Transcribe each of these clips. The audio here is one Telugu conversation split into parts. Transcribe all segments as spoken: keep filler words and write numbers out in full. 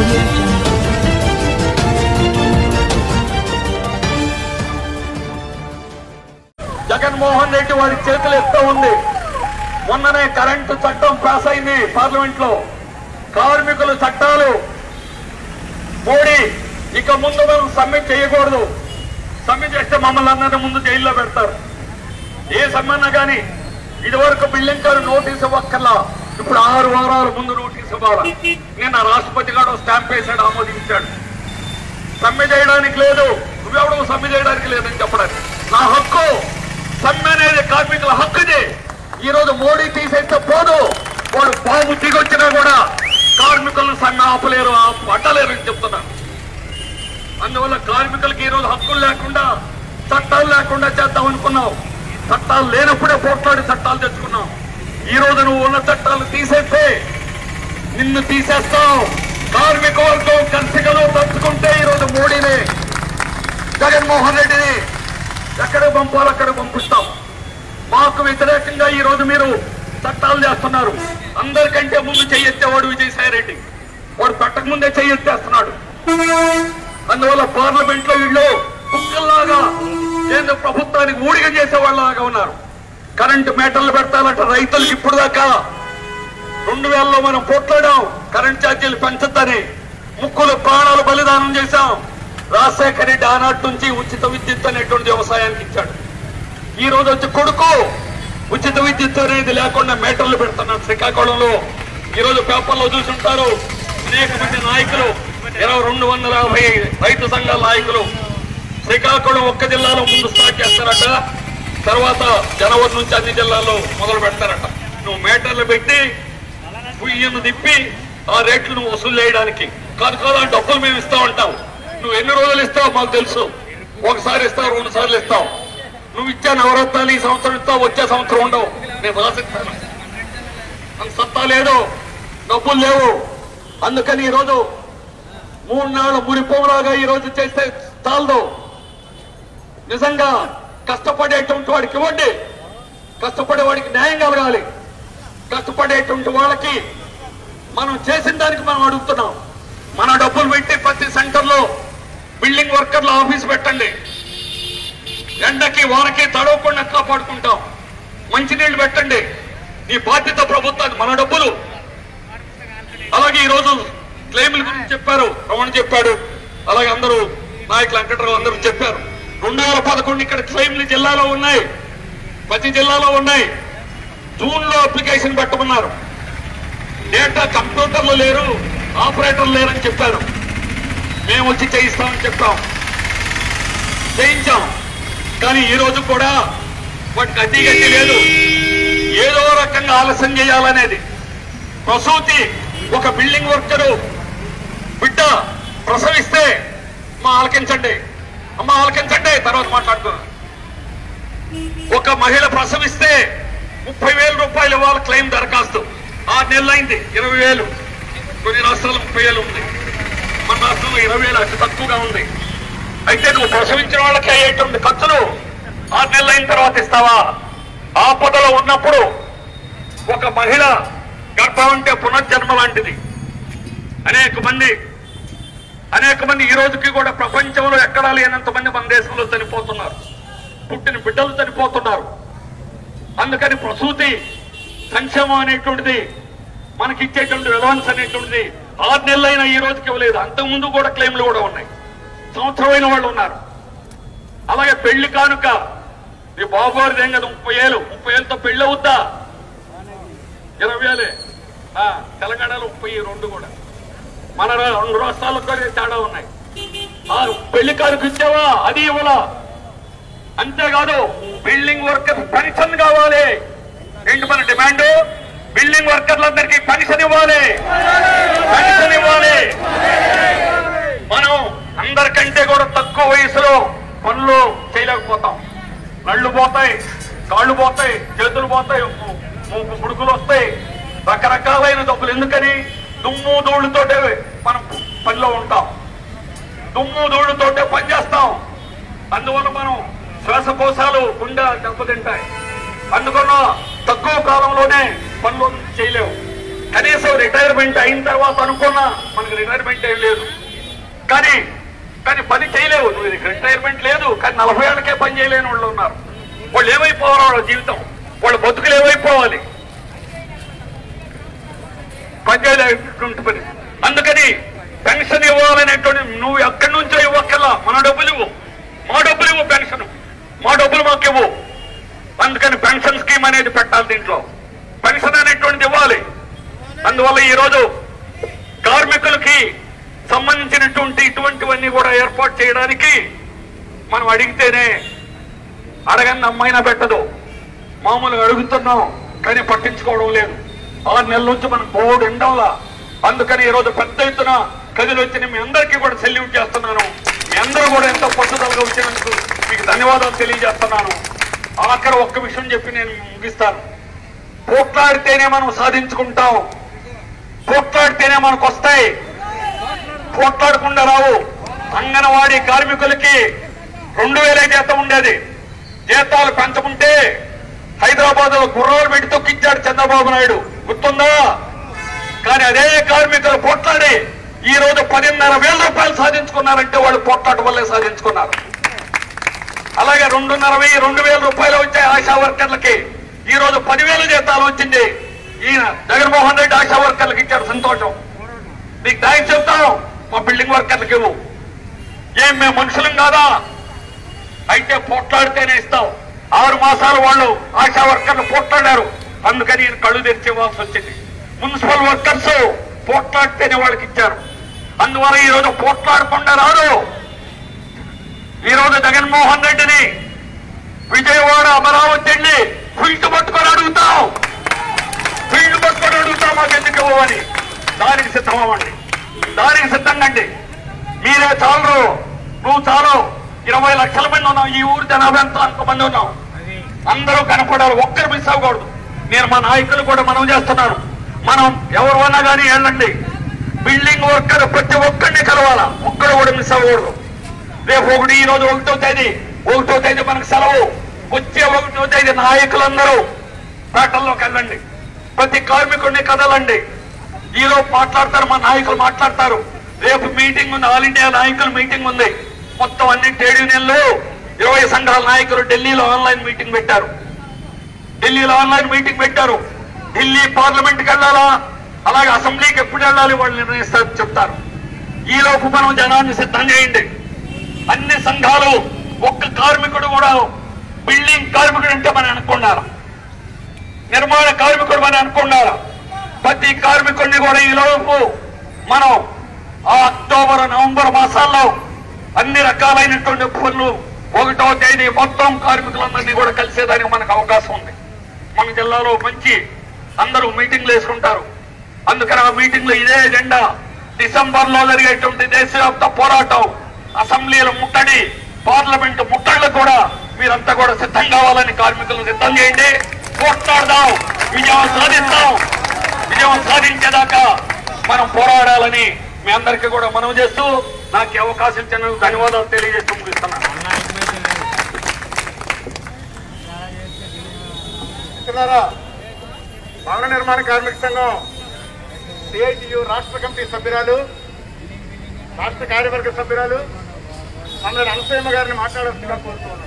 జగన్మోహన్ రెడ్డి వాడి చేతులు ఎత్తా ఉంది. మొన్ననే కరెంటు చట్టం పాస్ అయింది పార్లమెంట్ లో. కార్మికుల చట్టాలు మోడీ ఇక ముందు మేము సమ్మె చేయకూడదు. సమ్మె చేస్తే మమ్మల్ని అందరినీ ముందు జైల్లో పెడతారు. ఏ సమ్మె అన్నా కానీ ఇదివరకు బిల్డింగ్ గారు నోటీస్ ఇవ్వక్కర్లా, ఇప్పుడు ఆరు వారాల ముందు నోటీస్ ఇవ్వాలి. నిన్న రాష్ట్రపతి గారు స్టాంప్ వేసాడు, ఆమోదించాడు. సమ్మె చేయడానికి లేదు, నువ్వెవడో సమ్మె చేయడానికి లేదని చెప్పడానికి. నా హక్కు సమ్మె అనేది కార్మికుల హక్కుది. ఈ రోజు మోడీ తీసేస్తే పోదు, వాడు బాబు దిగొచ్చినా కూడా కార్మికులను సమ్మె ఆపలేరు, పట్టలేరు అని చెప్తున్నాను. అందువల్ల కార్మికులకి ఈ రోజు హక్కులు లేకుండా, చట్టాలు లేకుండా చేద్దాం అనుకున్నావు. చట్టాలు లేనప్పుడే పోట్లాడి చట్టాలు తెచ్చుకున్నాం. ఈ రోజు నువ్వు ఉన్న చట్టాలు తీసేస్తే నిన్ను తీసేస్తావు. కార్మిక వర్గం కలిసిగలో తప్పుకుంటే ఈ రోజు మోడీని, జగన్మోహన్ రెడ్డిని ఎక్కడ పంపాలో అక్కడ పంపిస్తాం. మాకు వ్యతిరేకంగా ఈ రోజు మీరు చట్టాలు చేస్తున్నారు. అందరికంటే ముందు చెయ్యెత్తేవాడు విజయసాయి రెడ్డి, వాడు పెట్టక ముందే చెయ్యెత్తేస్తున్నాడు. అందువల్ల పార్లమెంట్ లో వీళ్ళు కుక్కల్లాగా కేంద్ర ప్రభుత్వానికి ఊడిగ చేసే వాళ్ళలాగా ఉన్నారు. కరెంటు మీటర్లు పెడతారంట రైతులకు. ఇప్పుడు దాకా రెండు వేలలో మనం పోట్లాడాం కరెంట్ ఛార్జీలు పెంచొద్దని, ముక్కులు ప్రాణాలు బలిదానం చేశాం. రాజశేఖర రెడ్డి ఆనాటి నుంచి ఉచిత విద్యుత్ అనేటువంటి వ్యవసాయానికి ఇచ్చాడు. ఈ రోజు వచ్చి కొడుకు ఉచిత విద్యుత్ అనేది లేకుండా మీటర్లు పెడుతున్నాడు శ్రీకాకుళంలో. ఈ రోజు పేపర్లో చూసుంటారు, అనేక మంది నాయకులు, ఇరవై రెండు వందల యాభై రైతు సంఘాల నాయకులు శ్రీకాకుళం ఒక్క జిల్లాలో ముందు స్టార్ట్ చేస్తారట, తర్వాత జనవరి నుంచి అన్ని జిల్లాల్లో మొదలు పెడతారట. నువ్వు మీటర్లు పెట్టి పుయ్యను తిప్పి ఆ రేట్లు నువ్వు వసూలు చేయడానికి కాదు. కాదు ఆ డబ్బులు మేము ఇస్తా ఉంటావు. నువ్వు ఎన్ని రోజులు ఇస్తావు మాకు తెలుసు. ఒకసారి ఇస్తావు, రెండు సార్లు ఇస్తావు. నువ్వు ఇచ్చే నవరత్నాలు ఈ సంవత్సరం ఇస్తావు, వచ్చే సంవత్సరం ఉండవు. నేను రాసిస్తాను. అంత సత్తా లేదు, డబ్బులు లేవు. అందుకని ఈరోజు మూడు నాళ్ళు మురిపోలాగా ఈ రోజు చేస్తే చాలదు. నిజంగా కష్టపడేటువంటి వాడికి ఇవ్వండి, కష్టపడే వాడికి న్యాయం కలగాలి. కష్టపడేటువంటి వాళ్ళకి మనం చేసిన దానికి మనం అడుగుతున్నాం. మన డబ్బులు పెట్టి ప్రతి సెంటర్ లో బిల్డింగ్ వర్కర్ల ఆఫీస్ పెట్టండి. ఎండకి వానకి తడవకుండా కాపాడుకుంటాం. మంచినీళ్లు పెట్టండి. ఈ బాధ్యత ప్రభుత్వానికి, మన డబ్బులు. అలాగే ఈ రోజు క్లెయిమ్ల గురించి చెప్పారు, రమణ చెప్పాడు, అలాగే అందరూ నాయకులు వెంకటరావు అందరూ చెప్పారు. రెండు వేల పదకొండు ఇక్కడ క్లెయిమ్లు జిల్లాలో ఉన్నాయి, ప్రతి జిల్లాలో ఉన్నాయి. జూన్ లో అప్లికేషన్ పెట్టమన్నారు. డేటా కంప్యూటర్లు లేరు, ఆపరేటర్లు లేరని చెప్పారు. మేము వచ్చి చేయిస్తామని చెప్పాం, చేయించాం. కానీ ఈ రోజు కూడా వాటికి అడ్డీ గడ్డి లేదు. ఏదో రకంగా ఆలస్యం చేయాలనేది. ప్రసూతి ఒక బిల్డింగ్ వర్కరు బిడ్డ ప్రసవిస్తే అమ్మ ఆలకించండి, అమ్మ ఆలకించండి, తర్వాత మాట్లాడుతున్నాను. ఒక మహిళ ప్రసవిస్తే ముప్పై వేల రూపాయలు ఇవ్వాలి క్లెయిమ్ దరఖాస్తు. ఆరు నెలలు అయింది, ఇరవై వేలు. కొన్ని రాష్ట్రాలు ముప్పై వేలు ఉంది, మన రాష్ట్రంలో ఇరవై వేలు అతి తక్కువగా ఉంది. అయితే నువ్వు ప్రసవించిన వాళ్ళకి అయ్యేటువంటి ఖర్చులు ఆరు నెలలు అయిన తర్వాత ఇస్తావా? ఆపదలో ఉన్నప్పుడు ఒక మహిళ గర్భం అంటే పునర్జన్మ లాంటిది. అనేక మంది అనేక మంది ఈ రోజుకి కూడా ప్రపంచంలో ఎక్కడా లేనంత మంది మన దేశంలో చనిపోతున్నారు, పుట్టిన బిడ్డలు చనిపోతున్నారు. అందుకని ప్రసూతి సంక్షేమం అనేటువంటిది మనకి ఇచ్చేటువంటి అడ్వాన్స్ అనేటువంటిది ఆరు నెలలైనా ఈ రోజుకి ఇవ్వలేదు. అంతకుముందు కూడా క్లెయిమ్లు కూడా ఉన్నాయి, సంవత్సరమైన వాళ్ళు ఉన్నారు. అలాగే పెళ్లి కానుక ఈ బాబు గారిది ఏం కదా ముప్పై ఏళ్ళు ముప్పై ఏళ్ళతో పెళ్లి అవుద్దా? ఇరవై వేలే. తెలంగాణలో ముప్పై రెండు కూడా, మన రెండు రాష్ట్రాల్లో కూడా తేడా ఉన్నాయి. ఆ పెళ్లి కానుక ఇచ్చావా? అది ఇవ్వాలా. అంతేకాదు బిల్డింగ్ వర్కర్ పెన్షన్ కావాలి. ఏంటి మన డిమాండ్? బిల్డింగ్ వర్కర్లందరికీ పెన్షన్ ఇవ్వాలి, పెన్షన్ ఇవ్వాలి. మనం అందరికంటే కూడా తక్కువ వయసులో పనులు చేయలేకపోతాం. నళ్ళు పోతాయి, కాళ్ళు పోతాయి, చేతులు పోతాయి, ముడుకులు వస్తాయి, రకరకాలైన జబ్బులు. ఎందుకని? దుమ్ము ధూళితోటే మనం పనిలో ఉంటాం, దుమ్ము ధూళితోటే పనిచేస్తాం. అందువల్ల మనం శ్వాసకోశాలు గుండె దెబ్బతింటాయి. అందుకన్న తక్కువ కాలంలోనే పనులు చేయలేవు. కనీసం రిటైర్మెంట్ అయిన తర్వాత అనుకున్నా మనకి రిటైర్మెంట్ ఏం లేదు. కానీ కానీ పని చేయలేవు. నువ్వు రిటైర్మెంట్ లేదు, కానీ నలభై ఏళ్ళకే పని చేయలేని వాళ్ళు ఉన్నారు. వాళ్ళు ఏమైపోవాలి? వాళ్ళ జీవితం, వాళ్ళ బతుకులు ఏమైపోవాలి? పని చేయలేటువంటి పని. అందుకని పెన్షన్ ఇవ్వాలనేటువంటి నువ్వు ఎక్కడి నుంచో ఇవ్వక్కర్లా, మన డబ్బులు ఇవ్వు, మా డబ్బులు ఇవ్వు, పెన్షన్ మా డబ్బులు మాకు ఇవ్వు. అందుకని పెన్షన్ స్కీమ్ అనేది పెట్టాలి, దీంట్లో పెన్షన్ అనేటువంటిది ఇవ్వాలి. అందువల్ల ఈరోజు కార్మికులకి సంబంధించినటువంటి ఇటువంటివన్నీ కూడా ఏర్పాటు చేయడానికి మనం అడిగితేనే అడగని అమ్మాయినా పెట్టదు. మామూలుగా అడుగుతున్నాం కానీ పట్టించుకోవడం లేదు. ఆరు నెలల నుంచి మనకు బోర్డు ఉండాలా. అందుకని ఈరోజు పెద్ద ఎత్తున కదిలి వచ్చిన మీ అందరికీ కూడా సెల్యూట్ చేస్తున్నాను. మీ అందరూ కూడా ఎంతో పట్టుదలగా వచ్చినందుకు మీకు ధన్యవాదాలు తెలియజేస్తున్నాను. ఆఖరి ఒక్క విషయం చెప్పి నేను ముగిస్తాను. పోట్లాడితేనే మనం సాధించుకుంటాం, పోట్లాడితేనే మనకు వస్తాయి, పోట్లాడకుండా రావు. అంగన్వాడీ కార్మికులకి రెండు వేలే జీతం ఉండేది. జీతాలు పెంచకుంటే హైదరాబాద్ లో గుర్రాలు పెట్టి తొక్కించాడు చంద్రబాబు నాయుడు, గుర్తుందా? కానీ అదే కార్మికులు పోట్లాడి ఈ రోజు పదిన్నర వేల రూపాయలు సాధించుకున్నారంటే వాళ్ళు పోట్లాట వల్లే సాధించుకున్నారు. అలాగే రెండున్నర వెయ్యి రెండు వేల రూపాయలు వచ్చాయి ఆశా వర్కర్లకి. ఈ రోజు పదివేల జీతాలు వచ్చింది. ఈయన జగన్మోహన్ రెడ్డి ఆశా వర్కర్లకు ఇచ్చారు, సంతోషం. నీకు థ్యాంక్స్ చెప్తాం, మా బిల్డింగ్ వర్కర్లకు ఇవ్వు. ఏం మేము మనుషులం కాదా? అయితే పోట్లాడితేనే ఇస్తాం. ఆరు మాసాలు వాళ్ళు ఆశా వర్కర్లు పోట్లాడారు, అందుకని ఈయన కళ్ళు తెరిచి ఇవ్వాల్సి వచ్చింది. మున్సిపల్ వర్కర్స్ పోట్లాడితేనే వాళ్ళకి ఇచ్చారు. అందువల్ల ఈ రోజు పోట్లాడకుండా రాదు. ఈ రోజు జగన్మోహన్ రెడ్డిని విజయవాడ అమరావతి వెళ్ళి ఫీల్డ్ పట్టుకొని అడుగుతాం, ఫీల్డ్ పట్టుకొని అడుగుతాం మాకు ఎందుకు ఇవ్వమని. దానికి సిద్ధమవ్వండి, దానికి సిద్ధంగండి. మీరే చాలు, నువ్వు చాలు. ఇరవై లక్షల మంది ఉన్నాం ఈ ఊరు జనాభా, ఎంత అంతమంది ఉన్నాం. అందరూ కనపడాలి, ఒక్కరు మిస్ అవ్వకూడదు. నేను మా నాయకులు కూడా మనం చేస్తున్నాను. మనం ఎవరు అన్నా కానీ వెళ్ళండి. బిల్డింగ్ వర్కర్ ప్రతి ఒక్కరిని కలవాలా, ఒక్కరు కూడా మిస్ అవ్వకూడదు. రేపు ఒకటి ఈ రోజు ఒకటో తేదీ ఒకటో తేదీ మనకు సెలవు. వచ్చే ఒకటో తేదీ నాయకులందరూ పేటల్లోకి వెళ్ళండి, ప్రతి కార్మికుడిని కదలండి. ఈ రోజు మాట్లాడతారు, మా నాయకులు మాట్లాడతారు. రేపు మీటింగ్ ఉంది, ఆల్ ఇండియా నాయకుల మీటింగ్ ఉంది. మొత్తం అన్ని ట్రేడ్ యూనియన్లు ఇరవై సంఘాల నాయకులు ఢిల్లీలో ఆన్లైన్ మీటింగ్ పెట్టారు. ఢిల్లీలో ఆన్లైన్ మీటింగ్ పెట్టారు. ఢిల్లీ పార్లమెంట్కి వెళ్ళాలా, అలాగే అసెంబ్లీకి ఎప్పుడు వెళ్ళాలి వాళ్ళు నిర్ణయిస్తారు, చెప్తారు. ఈ లోపు మనం జనాన్ని సిద్ధం చేయండి. అన్ని సంఘాలు, ఒక్క కార్మికుడు కూడా బిల్డింగ్ కార్మికుడు అంటే మనం అనుకున్నారు, నిర్మాణ కార్మికుడు మనం అనుకున్నారు. ప్రతి కార్మికుడిని కూడా ఈ లోపు మనం ఆ అక్టోబర్ నవంబర్ మాసాల్లో అన్ని రకాలైనటువంటి పనులు ఒకటో తేదీ మొత్తం కార్మికులందరినీ కూడా కలిసేదానికి మనకు అవకాశం ఉంది. మన జిల్లాలో మంచి అందరూ మీటింగ్లు వేసుకుంటారు. అందుకని ఆ మీటింగ్లు ఇదే ఎజెండా. డిసెంబర్ లో జరిగేటువంటి దేశవ్యాప్త పోరాటం, అసెంబ్లీల ముట్టడి, పార్లమెంటు ముట్టడిలు కూడా మీరంతా కూడా సిద్ధం కావాలని కార్మికులను సిద్ధం చేయండి. పోట్లాడదాం, విజయం సాధిస్తాం. విజయం సాధించేదాకా మనం పోరాడాలని మీ అందరికీ కూడా మనవి చేస్తూ నాకు అవకాశం ఇచ్చినందుకు ధన్యవాదాలు తెలియజేస్తూ ముగిస్తున్నాను. భవన నిర్మాణ కార్మిక సంఘం సిఐటియు రాష్ట్ర కమిటీ సభ్యురాలు, రాష్ట్ర కార్యవర్గ సభ్యురాలు అందరి అనసూయమ్మ గారిని మాట్లాడాల్సిందిగా కోరుతున్నాను.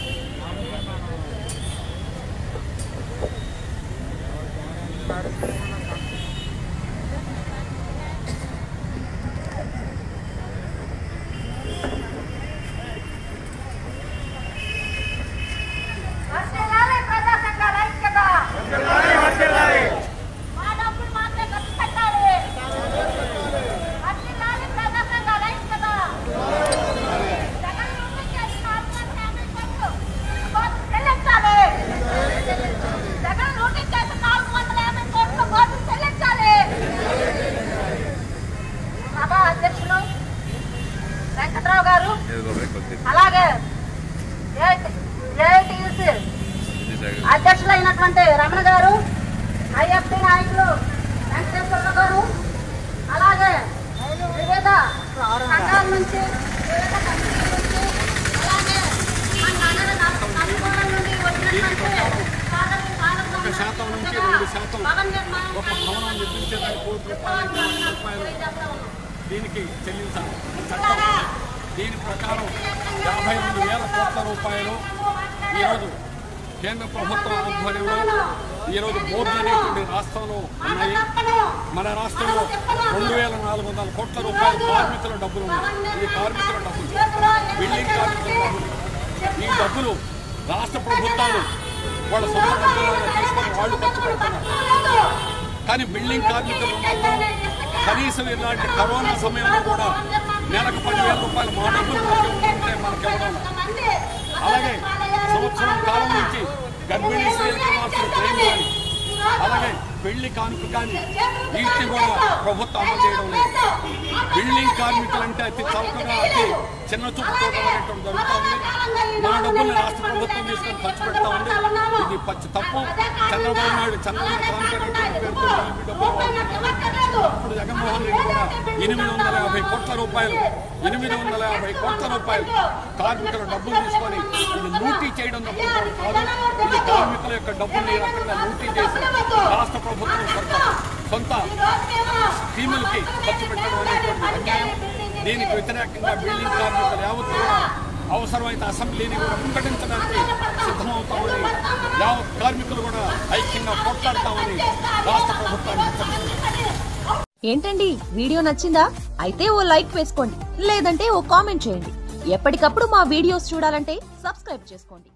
అలాగే ఏఐటీయూసీ అధ్యక్షులైనటువంటి రమణ గారు, ఐఎఫ్టీ నాయకులు వెంకటేశ్వర గారు, అలాగే వివిధ సంఘాల నుంచి, వివిధ కమిటీల నుంచి, అలాగే మన నలుగురు నుండి వచ్చినటువంటి భవన నిర్మాణం దీనికి చెల్లించాలి చట్టం. దీని ప్రకారం యాభై రెండు వేల కోట్ల రూపాయలు ఈరోజు కేంద్ర ప్రభుత్వం ఆధ్వర్యంలో ఈరోజు బోర్డులు అనేటువంటి రాష్ట్రంలో ఉన్నాయి. మన రాష్ట్రంలో రెండు వేల నాలుగు వందల కోట్ల రూపాయలు కార్మికుల డబ్బులు ఉన్నాయి. ఇది కార్మికుల డబ్బులు, బిల్డింగ్ కార్మికుల డబ్బులు. ఈ డబ్బులు రాష్ట్ర ప్రభుత్వాలు వాళ్ళ సొంత డబ్బులను తీసుకొని వాళ్ళు ఖర్చు పెడుతున్నారు. కానీ బిల్డింగ్ కార్మికులు మాత్రం కనీసం ఇలాంటి కరోనా సమయంలో కూడా నెలకు పదివేల రూపాయలు మా డబ్బులు ఉంటే మనకి ఇవ్వడం. అలాగే సంవత్సరం కాలం నుంచి గర్భిణీ స్త్రీలకు మాత్రం ట్రైన్ కానీ అలాగే పెళ్లి కానుక కానీ వీటిని కూడా ప్రభుత్వం అమలు చేయడం లేదు. బిల్డింగ్ కార్మికులంటే అతి చౌకగా అతి చిన్న చూపు చూడడం జరుగుతూ ఉంది. మన డబ్బుల్ని రాష్ట్ర ప్రభుత్వం తీసుకొని ఖర్చు పెడతా ఉంది. ఇది పచ్చి తప్పు. చంద్రబాబు నాయుడు చంద్రబాబు క్రాంతి పేరుతో ఇప్పుడు జగన్మోహన్ రెడ్డి కూడా ఎనిమిది వందల యాభై కోట్ల రూపాయలు ఎనిమిది వందల యాభై కోట్ల రూపాయలు కార్మికుల డబ్బులు తీసుకొని ఇది లూటీ చేయడం తప్ప కాదు. ఇది కార్మికుల యొక్క డబ్బుల్ని ఈ రకంగా లూటీ చేసి రాష్ట్ర ప్రభుత్వం సొంత సొంత స్కీములకి ఖర్చు పెట్టడం అనేటువంటి అన్యాయం. దీనికి వ్యతిరేకంగా బిల్డింగ్ కార్మికులు యావత్తు కూడా అవసరమైతే అసెంబ్లీని కూడా ప్రకటించడానికి సిద్ధమవుతామని, యావత్ కార్మికులు కూడా ఐక్యంగా పోట్లాడతామని రాష్ట్ర ప్రభుత్వాన్ని. ఏంటండి వీడియో నచ్చిందా? అయితే ఓ లైక్ వేసుకోండి, లేదంటే ఓ కామెంట్ చేయండి. ఎప్పటికప్పుడు మా వీడియోస్ చూడాలంటే సబ్స్క్రైబ్ చేసుకోండి.